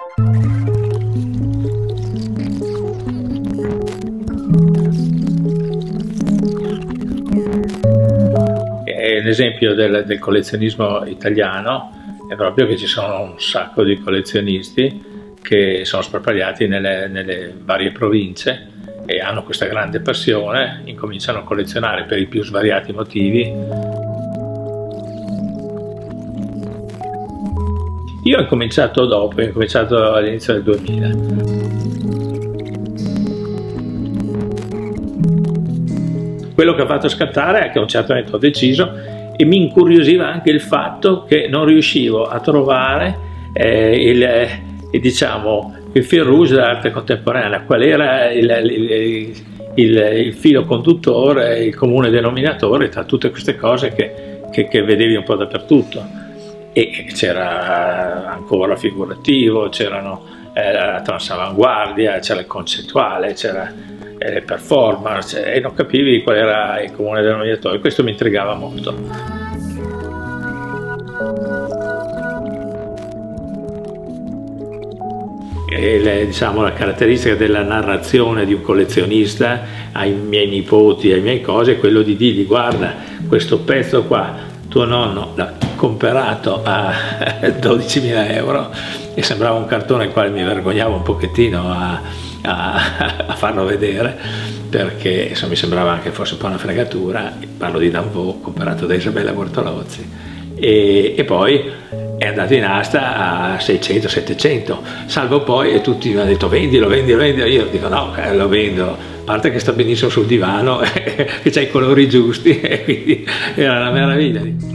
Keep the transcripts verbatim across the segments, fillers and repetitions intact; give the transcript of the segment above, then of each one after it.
L'esempio del, del collezionismo italiano è proprio che ci sono un sacco di collezionisti che sono sparpagliati nelle, nelle varie province e hanno questa grande passione, incominciano a collezionare per i più svariati motivi. Io ho incominciato dopo, ho incominciato all'inizio del duemila. Quello che ha fatto scattare è che a un certo momento ho deciso, e mi incuriosiva anche il fatto che non riuscivo a trovare eh, il, eh, diciamo, il fil rouge dell'arte contemporanea, qual era il, il, il, il filo conduttore, il comune denominatore tra tutte queste cose che, che, che vedevi un po' dappertutto. E c'era ancora figurativo, c'erano eh, la transavanguardia, c'era il concettuale, c'era le performance, e non capivi qual era il comune denominatore. Questo mi intrigava molto. E le, diciamo, la caratteristica della narrazione di un collezionista ai miei nipoti, ai miei cose, è quello di dirgli: guarda, questo pezzo qua tuo nonno l'ha comprato a dodicimila euro, e sembrava un cartone al quale mi vergognavo un pochettino a A, a farlo vedere, perché insomma, mi sembrava anche fosse un po' una fregatura. Parlo di Danvaux, comprato da Isabella Bortolozzi, e, e poi è andato in asta a seicento settecento, salvo poi e tutti mi hanno detto vendilo, vendilo, vendilo. Io dico no, eh, lo vendo, a parte che sta benissimo sul divano, che c'ha i colori giusti, e quindi era una meraviglia.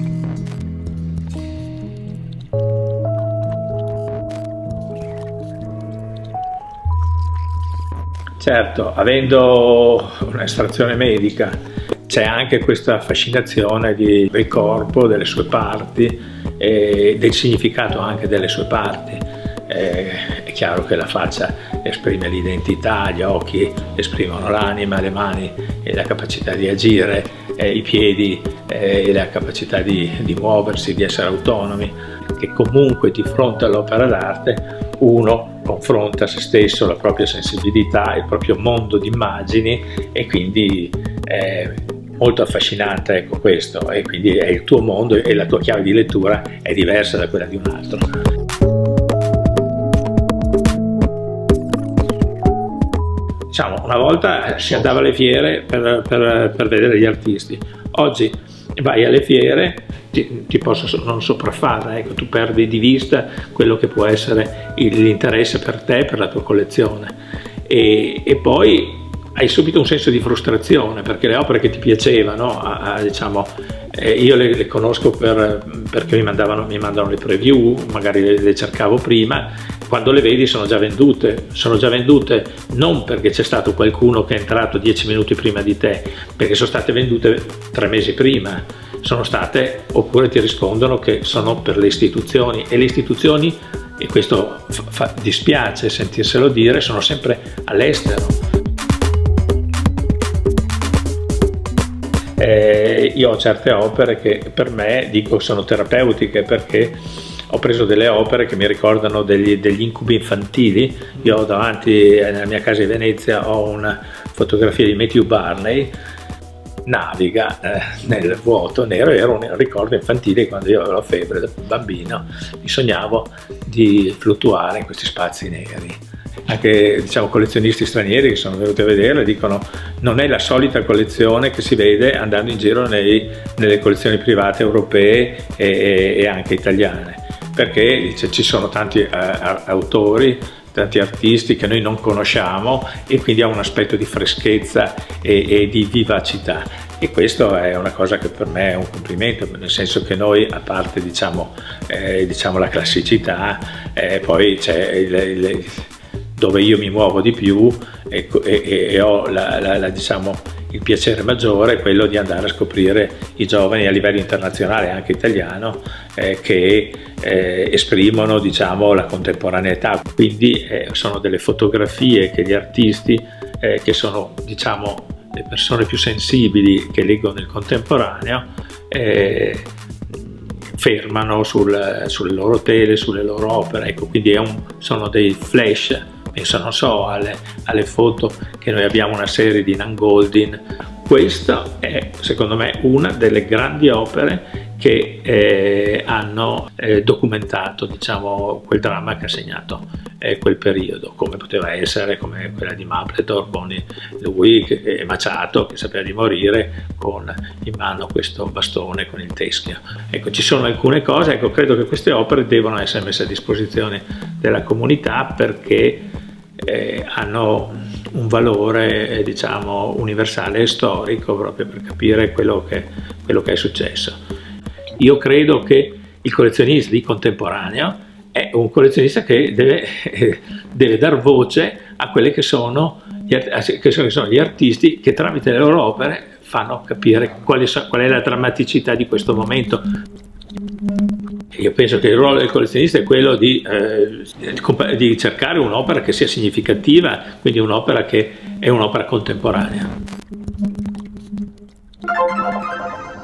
Certo, avendo un'estrazione medica, c'è anche questa fascinazione di, del corpo, delle sue parti, e del significato anche delle sue parti. Eh, è chiaro che la faccia esprime l'identità, gli occhi esprimono l'anima, le mani e la capacità di agire, eh, i piedi e eh, la capacità di, di muoversi, di essere autonomi, che comunque di fronte all'opera d'arte uno confronta se stesso, la propria sensibilità, il proprio mondo di immagini, e quindi è molto affascinante, ecco, questo, e quindi è il tuo mondo e la tua chiave di lettura è diversa da quella di un altro. Diciamo, una volta si andava alle fiere per, per, per vedere gli artisti, oggi vai alle fiere, ti, ti posso non sopraffare, ecco, tu perdi di vista quello che può essere l'interesse per te, per la tua collezione, e, e poi hai subito un senso di frustrazione, perché le opere che ti piacevano, a, a, diciamo, eh, io le, le conosco per, perché mi mandavano, mi mandano le preview, magari le, le cercavo prima, quando le vedi sono già vendute, sono già vendute non perché c'è stato qualcuno che è entrato dieci minuti prima di te, perché sono state vendute tre mesi prima, sono state, oppure ti rispondono che sono per le istituzioni, e le istituzioni, e questo fa, fa, dispiace sentirselo dire, sono sempre all'estero. Eh, io ho certe opere che per me, dico, sono terapeutiche, perché ho preso delle opere che mi ricordano degli, degli incubi infantili. Io ho davanti, nella mia casa di Venezia, ho una fotografia di Matthew Barney, naviga eh, nel vuoto nero, era un ricordo infantile. Quando io avevo la febbre da bambino mi sognavo di fluttuare in questi spazi neri. Anche, diciamo, collezionisti stranieri che sono venuti a vedere dicono: non è la solita collezione che si vede andando in giro nei, nelle collezioni private europee e, e anche italiane, perché dice, ci sono tanti uh, autori, tanti artisti che noi non conosciamo, e quindi ha un aspetto di freschezza e, e di vivacità, e questo è una cosa che per me è un complimento, nel senso che noi, a parte diciamo, eh, diciamo la classicità, eh, poi c'è il, il dove io mi muovo di più e, e, e ho la, la, la, diciamo, il piacere maggiore è quello di andare a scoprire i giovani a livello internazionale, anche italiano, eh, che eh, esprimono, diciamo, la contemporaneità. Quindi eh, sono delle fotografie che gli artisti, eh, che sono, diciamo, le persone più sensibili che leggono il contemporaneo, eh, fermano sul, sulle loro tele, sulle loro opere, ecco, quindi è un, sono dei flash. Penso, non so, alle, alle foto che noi abbiamo, una serie di Nan Goldin. Questa è secondo me una delle grandi opere che eh, hanno eh, documentato, diciamo, quel dramma che ha segnato eh, quel periodo, come poteva essere come quella di Mapplethorpe con lui che è Machado, che sapeva di morire con in mano questo bastone con il teschio. Ecco, ci sono alcune cose, ecco, credo che queste opere devono essere messe a disposizione della comunità, perché eh, hanno un valore eh, diciamo universale e storico, proprio per capire quello che, quello che è successo. Io credo che il collezionista di contemporaneo è un collezionista che deve, eh, deve dar voce a quelli che sono, gli, che sono gli artisti, che tramite le loro opere fanno capire quali so, qual è la drammaticità di questo momento. Io penso che il ruolo del collezionista è quello di, eh, di cercare un'opera che sia significativa, quindi un'opera che è un'opera contemporanea.